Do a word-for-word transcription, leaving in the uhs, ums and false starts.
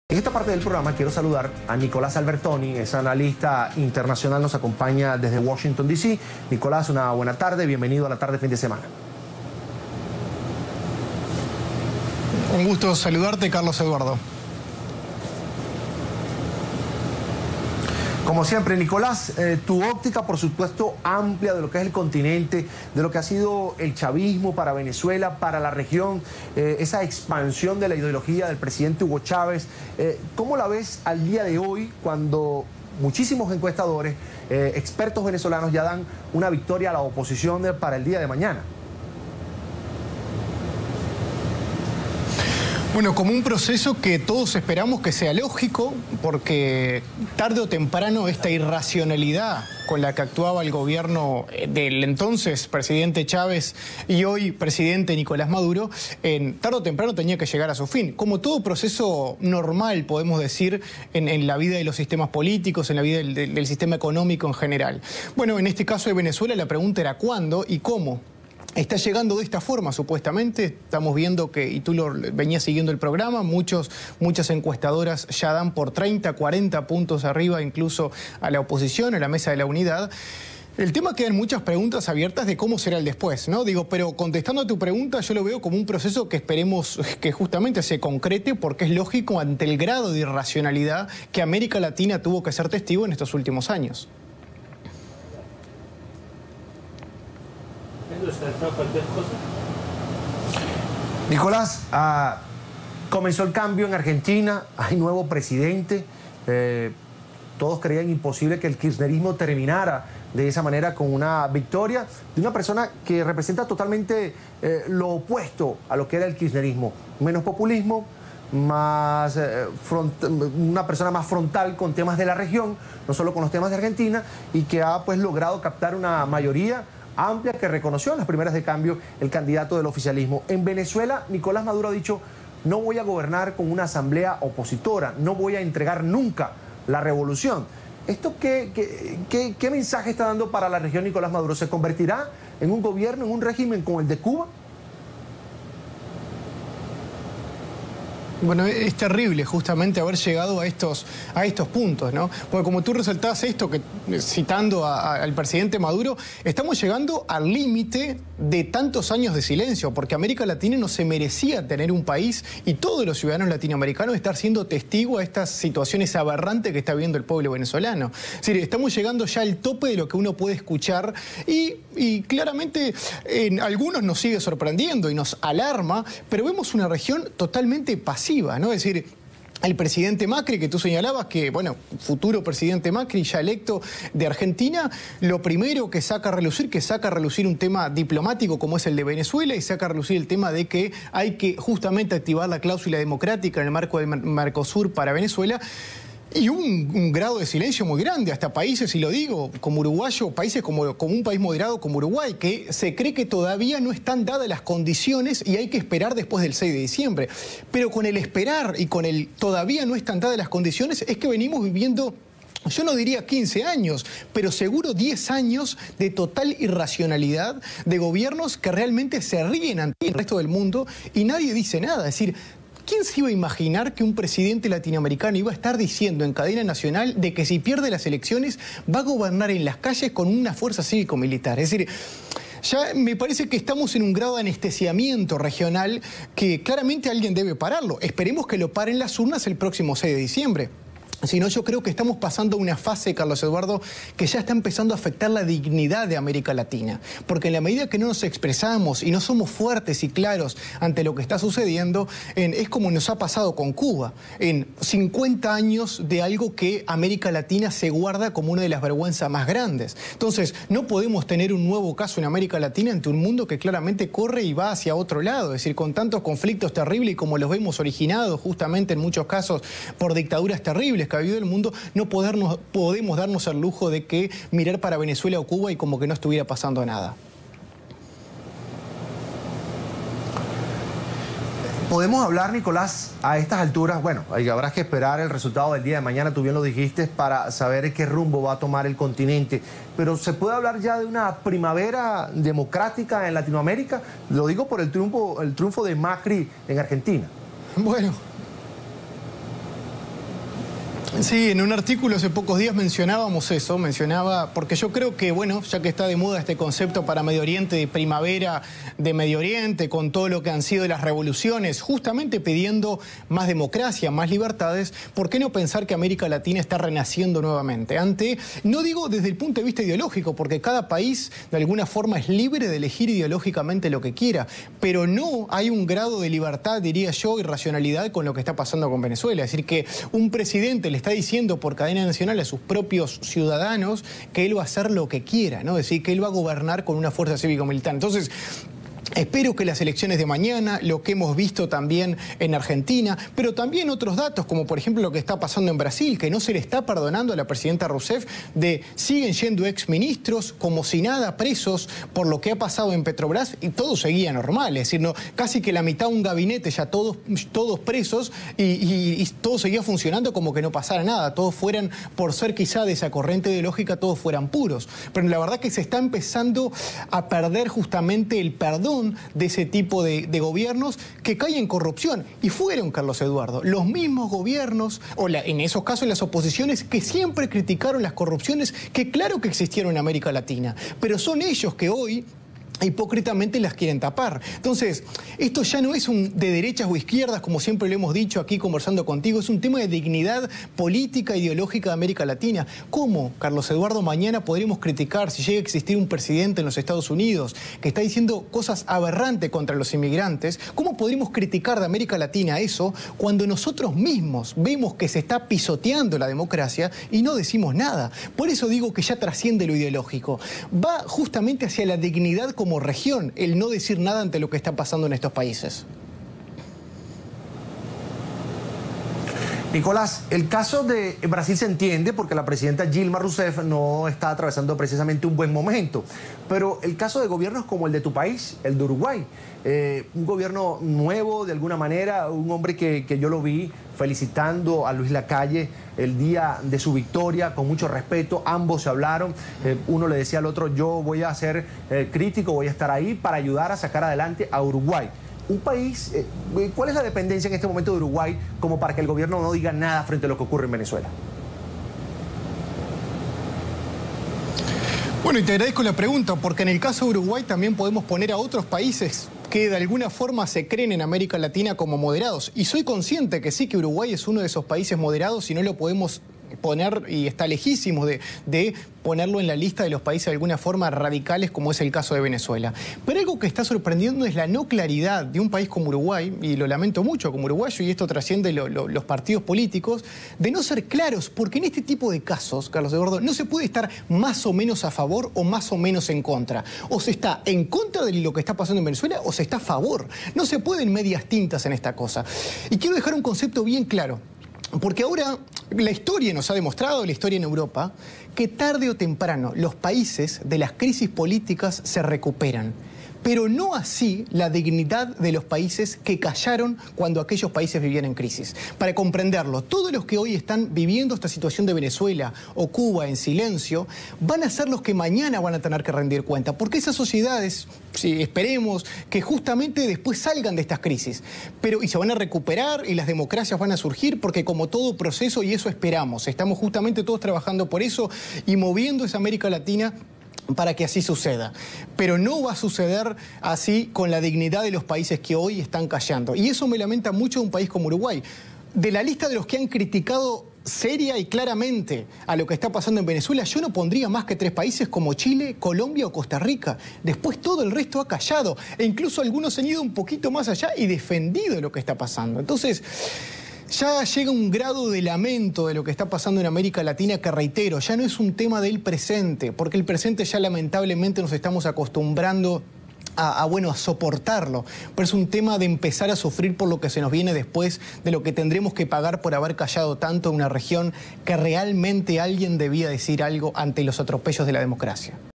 En esta parte del programa quiero saludar a Nicolás Albertoni, es analista internacional, nos acompaña desde Washington, D C Nicolás, una buena tarde, bienvenido a la tarde fin de semana. Un gusto saludarte, Carlos Eduardo. Como siempre, Nicolás, eh, tu óptica, por supuesto, amplia de lo que es el continente, de lo que ha sido el chavismo para Venezuela, para la región, eh, esa expansión de la ideología del presidente Hugo Chávez. Eh, ¿Cómo la ves al día de hoy cuando muchísimos encuestadores, eh, expertos venezolanos ya dan una victoria a la oposición de, para el día de mañana? Bueno, como un proceso que todos esperamos que sea lógico, porque tarde o temprano esta irracionalidad con la que actuaba el gobierno del entonces presidente Chávez y hoy presidente Nicolás Maduro, en, tarde o temprano tenía que llegar a su fin. Como todo proceso normal, podemos decir, en, en la vida de los sistemas políticos, en la vida del, del sistema económico en general. Bueno, en este caso de Venezuela la pregunta era cuándo y cómo. Está llegando de esta forma, supuestamente. Estamos viendo que, y tú lo venías siguiendo el programa, muchos, muchas encuestadoras ya dan por treinta, cuarenta puntos arriba incluso a la oposición, a la mesa de la unidad. El tema quedan muchas preguntas abiertas de cómo será el después, ¿no? Digo, pero contestando a tu pregunta, yo lo veo como un proceso que esperemos que justamente se concrete, porque es lógico ante el grado de irracionalidad que América Latina tuvo que ser testigo en estos últimos años. Nicolás, ah, comenzó el cambio en Argentina, hay nuevo presidente, eh, todos creían imposible que el kirchnerismo terminara de esa manera con una victoria de una persona que representa totalmente eh, lo opuesto a lo que era el kirchnerismo, menos populismo, más eh, front, una persona más frontal con temas de la región, no solo con los temas de Argentina, y que ha pues logrado captar una mayoría amplia que reconoció en las primeras de cambio el candidato del oficialismo. En Venezuela, Nicolás Maduro ha dicho: no voy a gobernar con una asamblea opositora, no voy a entregar nunca la revolución. ¿Esto qué, qué, qué, qué mensaje está dando para la región Nicolás Maduro? ¿Se convertirá en un gobierno, en un régimen como el de Cuba? Bueno, es terrible justamente haber llegado a estos, a estos puntos, ¿no? Porque como tú resaltabas esto, que citando a, a, al presidente Maduro, estamos llegando al límite de tantos años de silencio, porque América Latina no se merecía tener un país y todos los ciudadanos latinoamericanos estar siendo testigos a estas situaciones aberrantes que está viviendo el pueblo venezolano. Es decir, estamos llegando ya al tope de lo que uno puede escuchar y, y claramente en algunos nos sigue sorprendiendo y nos alarma, pero vemos una región totalmente pasiva, ¿no? Es decir, el presidente Macri, que tú señalabas, que, bueno, futuro presidente Macri, ya electo de Argentina, lo primero que saca a relucir, que saca a relucir un tema diplomático como es el de Venezuela y saca a relucir el tema de que hay que justamente activar la cláusula democrática en el marco del Mercosur para Venezuela. Y un, un grado de silencio muy grande, hasta países, y lo digo, como uruguayo, países como, como un país moderado como Uruguay, que se cree que todavía no están dadas las condiciones y hay que esperar después del seis de diciembre. Pero con el esperar y con el todavía no están dadas las condiciones es que venimos viviendo, yo no diría quince años, pero seguro diez años de total irracionalidad de gobiernos que realmente se ríen ante el resto del mundo y nadie dice nada. Es decir, ¿quién se iba a imaginar que un presidente latinoamericano iba a estar diciendo en cadena nacional de que si pierde las elecciones va a gobernar en las calles con una fuerza cívico-militar? Es decir, ya me parece que estamos en un grado de anestesiamiento regional que claramente alguien debe pararlo. Esperemos que lo paren las urnas el próximo seis de diciembre. Si no, yo creo que estamos pasando una fase, Carlos Eduardo, que ya está empezando a afectar la dignidad de América Latina. Porque en la medida que no nos expresamos y no somos fuertes y claros ante lo que está sucediendo, en, es como nos ha pasado con Cuba. En cincuenta años de algo que América Latina se guarda como una de las vergüenzas más grandes. Entonces, no podemos tener un nuevo caso en América Latina ante un mundo que claramente corre y va hacia otro lado. Es decir, con tantos conflictos terribles y como los vemos originados justamente en muchos casos por dictaduras terribles que ha habido en el mundo, no podernos, podemos darnos el lujo de que mirar para Venezuela o Cuba y como que no estuviera pasando nada. Podemos hablar, Nicolás, a estas alturas, bueno, habrá que esperar el resultado del día de mañana, tú bien lo dijiste, para saber qué rumbo va a tomar el continente, pero ¿se puede hablar ya de una primavera democrática en Latinoamérica? Lo digo por el triunfo, el triunfo de Macri en Argentina. Bueno, Sí, en un artículo hace pocos días mencionábamos eso, mencionaba, porque yo creo que, bueno, ya que está de moda este concepto para Medio Oriente, de primavera de Medio Oriente, con todo lo que han sido las revoluciones, justamente pidiendo más democracia, más libertades, ¿por qué no pensar que América Latina está renaciendo nuevamente? Ante, no digo desde el punto de vista ideológico, porque cada país de alguna forma es libre de elegir ideológicamente lo que quiera, pero no hay un grado de libertad, diría yo, y racionalidad con lo que está pasando con Venezuela. Es decir, que un presidente le está diciendo por cadena nacional a sus propios ciudadanos que él va a hacer lo que quiera, ¿no? Es decir, que él va a gobernar con una fuerza cívico-militar. Entonces, espero que las elecciones de mañana, lo que hemos visto también en Argentina, pero también otros datos, como por ejemplo lo que está pasando en Brasil, que no se le está perdonando a la presidenta Rousseff, de siguen yendo exministros como si nada presos por lo que ha pasado en Petrobras y todo seguía normal, es decir, no, casi que la mitad de un gabinete ya todos, todos presos y, y, y todo seguía funcionando como que no pasara nada, todos fueran, por ser quizá de esa corriente ideológica, todos fueran puros. Pero la verdad que se está empezando a perder justamente el perdón de ese tipo de, de gobiernos que caen en corrupción. Y fueron, Carlos Eduardo, los mismos gobiernos, o la, en esos casos las oposiciones, que siempre criticaron las corrupciones que claro que existieron en América Latina, pero son ellos que hoy hipócritamente las quieren tapar. Entonces, esto ya no es un de derechas o izquierdas, como siempre lo hemos dicho aquí conversando contigo, es un tema de dignidad política e ideológica de América Latina. ¿Cómo, Carlos Eduardo, mañana podremos criticar si llega a existir un presidente en los Estados Unidos que está diciendo cosas aberrantes contra los inmigrantes? ¿Cómo podríamos criticar de América Latina eso cuando nosotros mismos vemos que se está pisoteando la democracia y no decimos nada? Por eso digo que ya trasciende lo ideológico. Va justamente hacia la dignidad como como región, el no decir nada ante lo que está pasando en estos países. Nicolás, el caso de Brasil se entiende porque la presidenta Dilma Rousseff no está atravesando precisamente un buen momento, pero el caso de gobiernos como el de tu país, el de Uruguay, eh, un gobierno nuevo de alguna manera, un hombre que, que yo lo vi felicitando a Luis Lacalle el día de su victoria, con mucho respeto, ambos se hablaron, eh, uno le decía al otro, yo voy a ser eh, crítico, voy a estar ahí para ayudar a sacar adelante a Uruguay. Un país, eh, ¿cuál es la dependencia en este momento de Uruguay como para que el gobierno no diga nada frente a lo que ocurre en Venezuela? Bueno, y te agradezco la pregunta, porque en el caso de Uruguay también podemos poner a otros países que de alguna forma se creen en América Latina como moderados. Y soy consciente que sí, que Uruguay es uno de esos países moderados y no lo podemos poner, y está lejísimo de, de ponerlo en la lista de los países de alguna forma radicales, como es el caso de Venezuela. Pero algo que está sorprendiendo es la no claridad de un país como Uruguay, y lo lamento mucho como uruguayo, y esto trasciende lo, lo, los partidos políticos, de no ser claros, porque en este tipo de casos, Carlos Eduardo, no se puede estar más o menos a favor o más o menos en contra. O se está en contra de lo que está pasando en Venezuela o se está a favor. No se pueden medias tintas en esta cosa. Y quiero dejar un concepto bien claro. Porque ahora la historia nos ha demostrado, la historia en Europa, que tarde o temprano los países de las crisis políticas se recuperan. Pero no así la dignidad de los países que callaron cuando aquellos países vivían en crisis. Para comprenderlo, todos los que hoy están viviendo esta situación de Venezuela o Cuba en silencio, van a ser los que mañana van a tener que rendir cuenta. Porque esas sociedades, sí, esperemos que justamente después salgan de estas crisis. Pero, y se van a recuperar y las democracias van a surgir, porque como todo proceso, y eso esperamos, estamos justamente todos trabajando por eso y moviendo esa América Latina para que así suceda. Pero no va a suceder así con la dignidad de los países que hoy están callando. Y eso me lamenta mucho de un país como Uruguay. De la lista de los que han criticado seria y claramente a lo que está pasando en Venezuela, yo no pondría más que tres países como Chile, Colombia o Costa Rica. Después todo el resto ha callado. E incluso algunos han ido un poquito más allá y defendido lo que está pasando. Entonces, ya llega un grado de lamento de lo que está pasando en América Latina que, reitero, ya no es un tema del presente, porque el presente ya lamentablemente nos estamos acostumbrando a, a, bueno, a soportarlo, pero es un tema de empezar a sufrir por lo que se nos viene después, de lo que tendremos que pagar por haber callado tanto en una región que realmente alguien debía decir algo ante los atropellos de la democracia.